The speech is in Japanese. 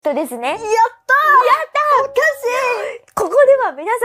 ですね。 やったー。 やったー。 おかしい。 ここでは皆さん